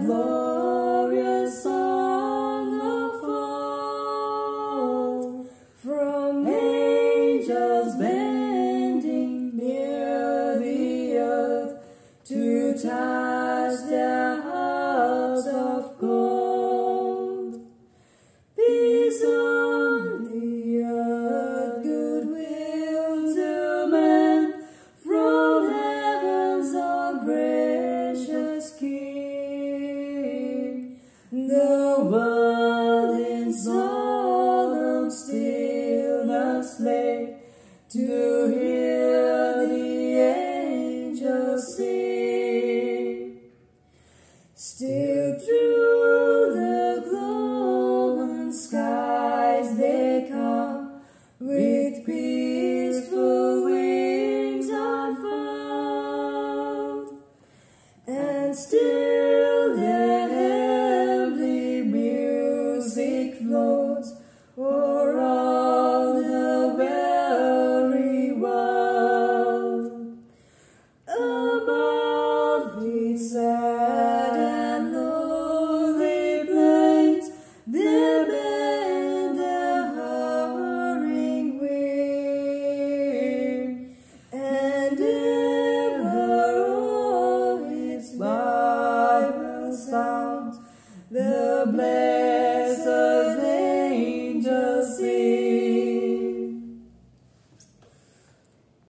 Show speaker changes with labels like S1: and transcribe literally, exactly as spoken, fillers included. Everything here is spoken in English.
S1: glorious song unfold from angels bending near the earth to touch their hearts of gold. Peace on the earth, goodwill to men, from heaven's our gracious King. The world in solemn stillness lay to hear